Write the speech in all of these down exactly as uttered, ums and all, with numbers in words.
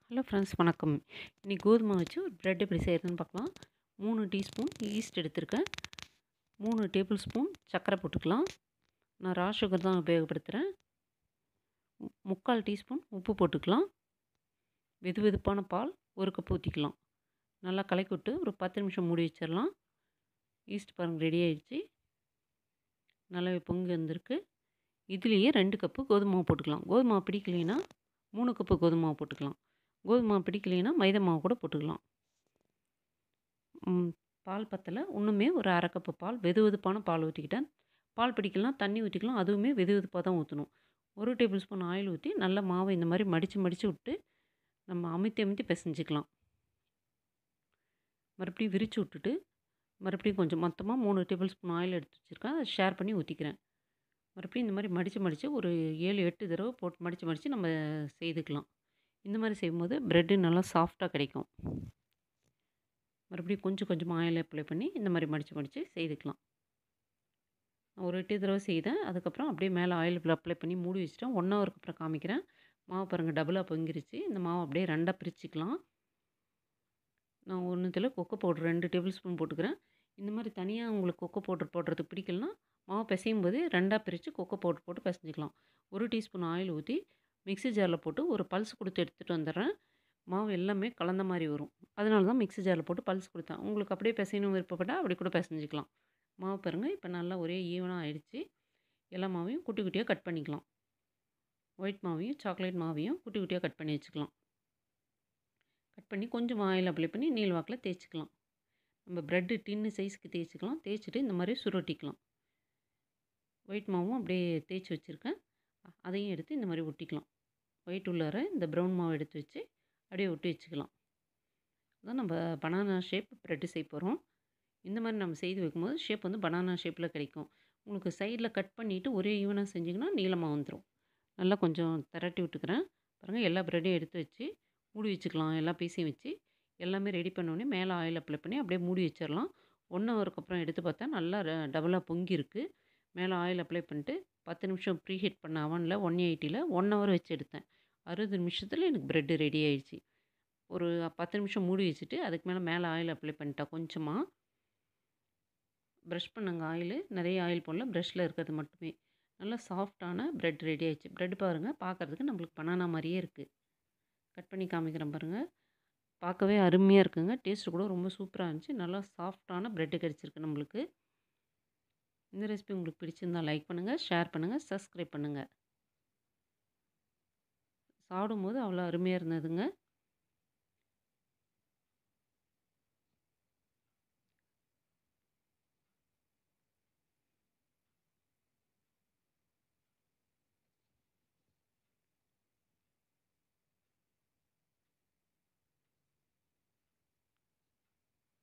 Hello friends, வணக்கம். இன்னைக்கு கோதுமை வச்சு ஒரு பிரெட் எப்படி செய்கிறதுன்னு பார்க்கலாம். மூணு டீஸ்பூன் ஈஸ்ட் எடுத்திருக்கேன். மூணு டேபிள் ஸ்பூன் சர்க்கரை போட்டுக்கலாம். நான் ரா சுகர் தான் உபயோகப்படுத்துகிறேன். மு- முக்கால் டீஸ்பூன் உப்பு போட்டுக்கலாம். வெது வெதுப்பான பால் ஒரு கப் ஊற்றிக்கலாம். நல்லா கலக்கி விட்டு ஒரு பத்து நிமிஷம் மூடி வச்சிடலாம். ஈஸ்ட் பாருங்கள், ரெடி ஆயிடுச்சு. நல்லாவே பொங்கி வந்திருக்கு. இதுலேயே ரெண்டு கப்பு கோதுமை மாவு போட்டுக்கலாம். கோதுமை மாவு பிடிக்கலைன்னா மூணு கப்பு கோதுமை மாவு போட்டுக்கலாம். கோதுமை மாவு பிடிக்கலைன்னா மைதா மாவு கூட போட்டுக்கலாம். ம், பால் பத்தலை, இன்னுமே ஒரு அரை கப்பு பால், வெது வெதுப்பான பால் ஊற்றிக்கிட்டேன். பால் பிடிக்கலாம், தண்ணி ஊற்றிக்கலாம். அதுவுமே வெது வெதுப்பாக தான் ஊற்றணும். ஒரு டேபிள் ஸ்பூன் ஆயில் ஊற்றி நல்லா மாவை இந்த மாதிரி மடித்து மடித்து விட்டு நம்ம அமுத்தி அமுத்தி பிசைஞ்சிக்கலாம். மறுபடியும் விரித்து விட்டுட்டு மறுபடியும் கொஞ்சம் மொத்தமாக மூணு டேபிள் ஸ்பூன் ஆயில் எடுத்து வச்சுருக்கேன். அதை ஷேர் பண்ணி ஊற்றிக்கிறேன். மறுபடியும் இந்த மாதிரி மடித்து மடித்து ஒரு ஏழு எட்டு தடவை போட்டு மடித்து மடித்து நம்ம செய்துக்கலாம். இந்த மாதிரி செய்யும்போது ப்ரெட்டு நல்லா சாஃப்டாக கிடைக்கும். மறுபடியும் கொஞ்சம் கொஞ்சமாக ஆயில் அப்ளை பண்ணி இந்த மாதிரி மடித்து மடித்து செய்துக்கலாம். நான் ஒரு எட்டு தடவை செய்தேன். அதுக்கப்புறம் அப்படியே மேலே ஆயில் அப்ளை பண்ணி மூடி வச்சுட்டேன். ஒன் ஹவருக்கு அப்புறம் காமிக்கிறேன். மாவு பாருங்கள், டபுளாக பொங்கிருச்சு. இந்த மாவு அப்படியே ரெண்டாக பிரிச்சுக்கலாம். நான் ஒன்றுத்தில் கொக்கோ பவுடர் ரெண்டு டேபிள் ஸ்பூன் போட்டுக்கிறேன். இந்த மாதிரி தனியாக உங்களுக்கு கொக்கோ பவுடர் போடுறது பிடிக்கலனா மாவு பிசையும் போது ரெண்டாக பிரித்து கொக்கோ பவுடர் போட்டு பிசைஞ்சிக்கலாம். ஒரு டீஸ்பூன் ஆயில் ஊற்றி மிக்ஸி ஜாரில் போட்டு ஒரு பல்ஸ் கொடுத்து எடுத்துகிட்டு வந்துடுறேன். மாவு எல்லாமே கலந்த மாதிரி வரும். அதனால தான் மிக்ஸி ஜாரில் போட்டு பல்ஸ் கொடுத்தேன். உங்களுக்கு அப்படியே பிசையணும் விருப்பப்பட்டால் அப்படி கூட பிசைஞ்சிக்கலாம். மாவு பாருங்கள், இப்போ நல்லா ஒரே ஈவனாக ஆயிடுச்சு. எல்லா மாவையும் குட்டி குட்டியாக கட் பண்ணிக்கலாம். ஒயிட் மாவையும் சாக்லேட் மாவையும் குட்டி குட்டியாக கட் பண்ணி வச்சுக்கலாம். கட் பண்ணி கொஞ்சம் ஆயில் அப்ளை பண்ணி நீள் வாக்கில் தேய்ச்சிக்கலாம். நம்ம ப்ரெட்டு டின்னு சைஸ்க்கு தேய்ச்சிக்கலாம். தேய்ச்சிட்டு இந்த மாதிரி சுருட்டிக்கலாம். ஒயிட் மாவும் அப்படியே தேய்ச்சி வச்சுருக்கேன். அதையும் எடுத்து இந்த மாதிரி ஒட்டிக்கலாம். ஒயிட் உள்ளார இந்த ப்ரௌன் மாவு எடுத்து வச்சு அப்படியே ஒட்டி வச்சுக்கலாம். அதான் நம்ம பனானா ஷேப் ப்ரெட்டு செய்ய போகிறோம். இந்த மாதிரி நம்ம செய்து வைக்கும்போது ஷேப் வந்து பனானா ஷேப்பில் கிடைக்கும். உங்களுக்கு சைடில் கட் பண்ணிவிட்டு ஒரே ஈவனாக செஞ்சிங்கன்னா நீளமாக வந்துடும். நல்லா கொஞ்சம் திரட்டி விட்டுக்கிறேன். பாருங்கள், எல்லா ப்ரெட்டையும் எடுத்து வச்சு மூடி வச்சுக்கலாம். எல்லா பீஸையும் வச்சு எல்லாமே ரெடி பண்ணோடனே மேலே ஆயில் அப்ளை பண்ணி அப்படியே மூடி வச்சிடலாம். ஒன் ஹவருக்கு அப்புறம் எடுத்து பார்த்தா நல்லா டபுளாக பொங்கி இருக்குது. மேலே ஆயில் அப்ளை பண்ணிட்டு பத்து நிமிஷம் ப்ரீ ஹீட் பண்ண அவனில் ஒன் எயிட்டியில் ஒன் ஹவர் வச்சு எடுத்தேன். அறுபது நிமிஷத்தில் எனக்கு ப்ரெட்டு ரெடி ஆயிடுச்சு. ஒரு பத்து நிமிஷம் மூடி வச்சுட்டு அதுக்கு மேலே மேலே ஆயில் அப்ளை பண்ணிட்டா கொஞ்சமாக ப்ரஷ் பண்ணுங்க. ஆயில் நிறைய ஆயில் போடல, ப்ரஷ்ஷில் இருக்கிறது மட்டுமே. நல்லா சாஃப்டான ப்ரெட் ரெடி ஆயிடுச்சு. ப்ரெட் பாருங்கள், பார்க்குறதுக்கு நம்மளுக்கு பனானா மாதிரியே இருக்குது. கட் பண்ணி காமிக்கிறேன் பாருங்கள். பார்க்கவே அருமையாக இருக்குங்க. டேஸ்ட்டு கூட ரொம்ப சூப்பராக இருந்துச்சு. நல்லா சாஃப்டான ப்ரெட்டு கிடச்சிருக்கு நம்மளுக்கு. இந்த ரெசிபி உங்களுக்கு பிடிச்சிருந்தா லைக் பண்ணுங்கள், ஷேர் பண்ணுங்கள், சப்ஸ்கிரைப் பண்ணுங்கள். சாப்பிடும்போது அவ்வளோ அருமையாக இருந்ததுங்க.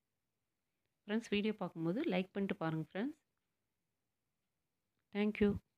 ஃப்ரெண்ட்ஸ், வீடியோ பார்க்கும்போது லைக் பண்ணிட்டு பாருங்கள் ஃப்ரெண்ட்ஸ். தேங்க்யூ.